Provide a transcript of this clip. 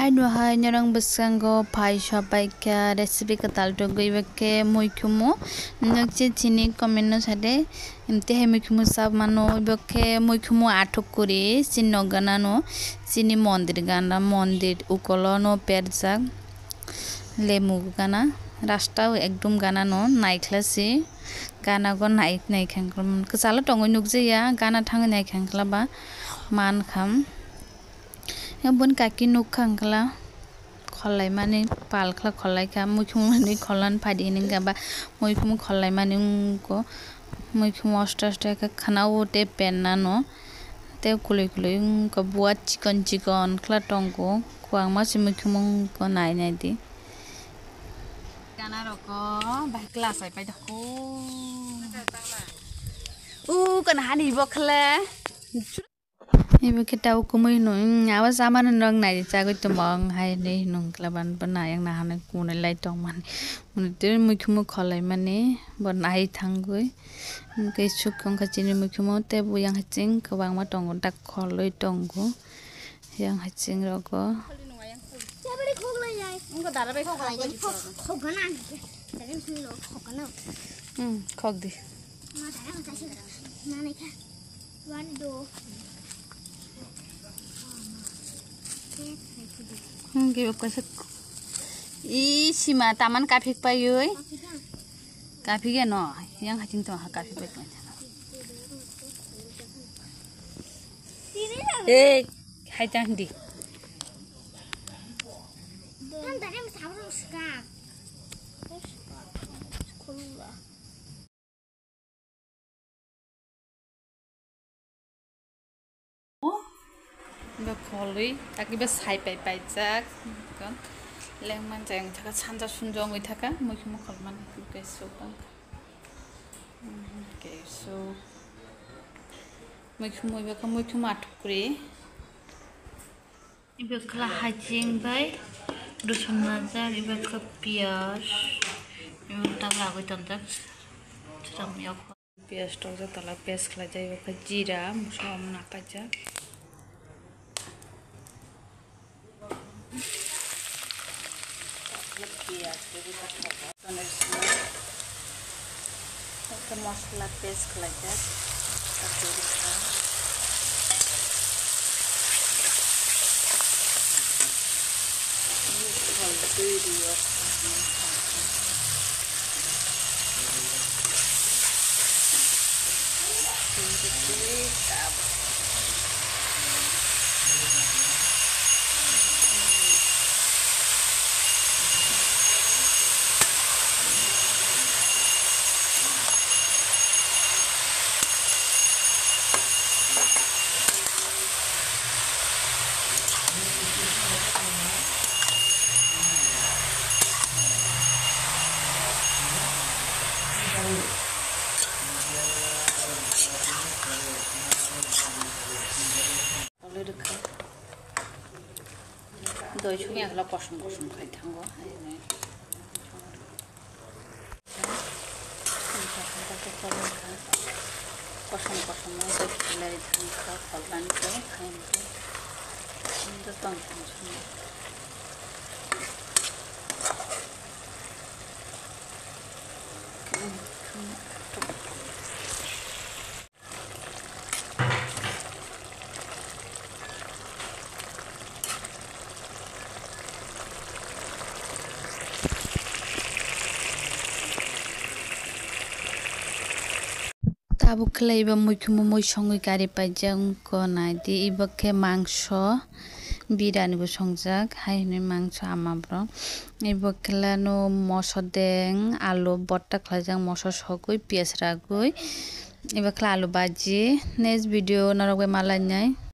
Hai hai nyarang besango pai sabaika recipe katal to gibake moikumo nokje chini comment no sade imte he moikumo sab mano ibake moikumo atok kori chinno ganano chini mondir ukolo no perjak lemu gana rasta ekdom gana no naiklasi gana go naikhanklam ksala tongo nukjeya gana thang naikhankla ba man kham Yabon kaki nukhangkla kholai mani palkhla kholai ka mukhum ni kholan phadi ninga ba mukhum kholai mani ko mukhum osta ka khana ote penna no te kuloi ko buat chicken khla tongko kwang ma si mukhum ko nai di kana roko ba class ai pai ko kana hani bokhle Ibu kita hukumui no awas sama nong nai cago tumong hai ni nong klaban bana yang nahan kunai lai tong man muntir mukhumu kholai mani bon ai thangui kai sukong kachini mukhumu te bu yang haching kwang ma tong dak kholoi tonggo yang haching rogo chabari khoglai jai unko dara bai khoglai jai khogana tare lo khogana khog di ma dara ma kashi na nei kha one do Gila kasih. Sima taman kafe payoi. Kafe ya no, yang hacing tuh kafe payoi. Hacang di. Kholi taki bes hai pai jak kan lengman jang thaka sanja sunjong oi thaka moikhum kholman keso bang keso moikhum atukri ibe khla hajing bai dusun mazar ibe khap pias ibe tabla goi tanjak cham yak pias to ja tala pias khla jai ibe jira musom na pajak Mosla paste kelajat doi chungya kala kosong khai thango kosong ma doi khilai thangka kholban ko khain ko ndo tong thang Tabu kala iba muikhumu muisongui kari pajang ko nai di iba ke mangso birani bo songjak haini mangso amabro iba kala no moso deng alu botta khlajak moso sogui pias ragui iba kala alu baji next video narogoi malai nai